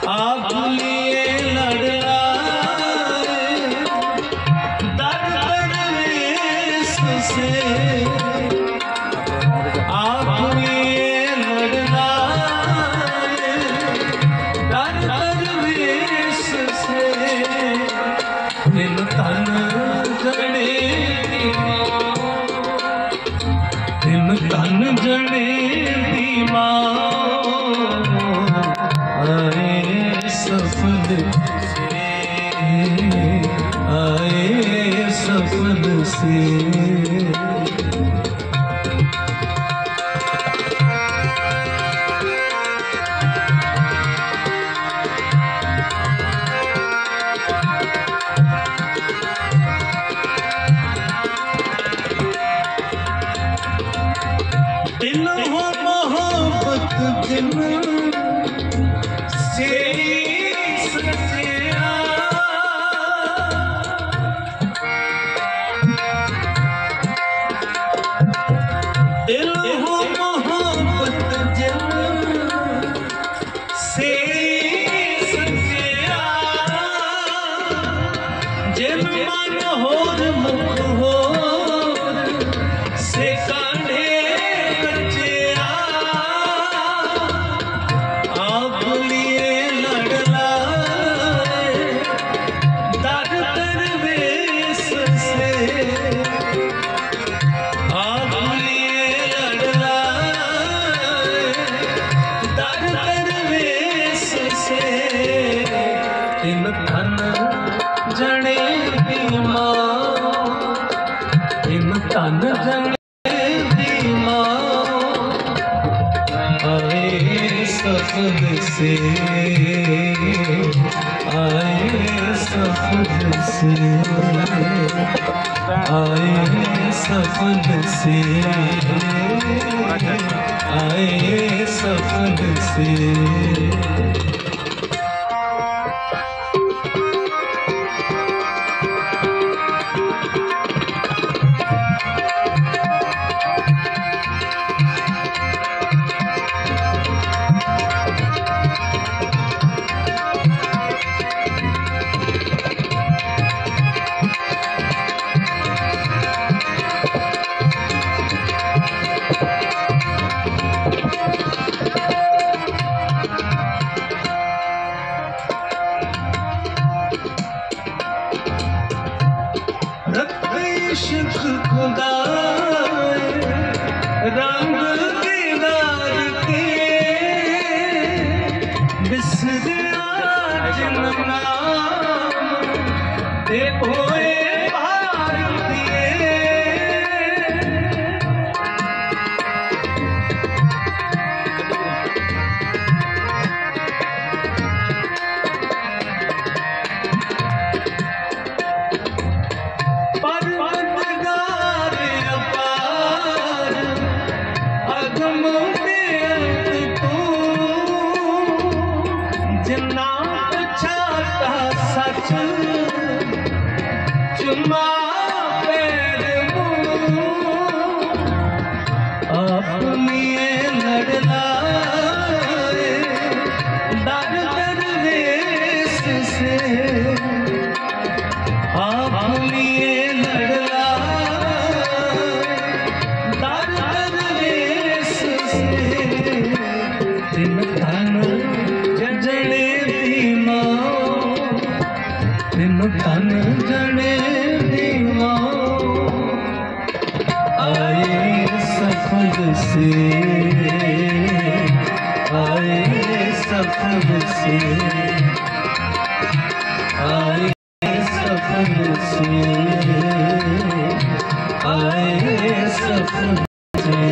आप लिए लड़ाए दर्द वेश से, आप लिए लड़ाए दर्द वेश से, दिल तन जड़े दिल तन जड़े आए सफल से, आए सफल से। दिल हो मोहब्बत दिल से सचिया, दिल हो मोहब्बत दिल से सचिया, जिन मन होर मुख हो से काढ़े बचिया, आप लिए लड़लाए दर्द वेश से, आप लिए लड़लाए दर्द वेश से, दिन धन जड़े बीमा, दिन धन जड़े आए सफल से, आए सफल से, आए सफल से, आए सफल से। इश्क खुदा रंग दीदार के, बिसरा जन्म ते होए भार दिए, चुमा पैर आप लिए लड़लाए दर्द वेश से, आप लिए लड़लाए दर्द वेश से, दिन धन जड़े बीमा, दिन धन जड़े बीमा, आए सफल से, आए सफल से, आए सफल से, आए सफल से।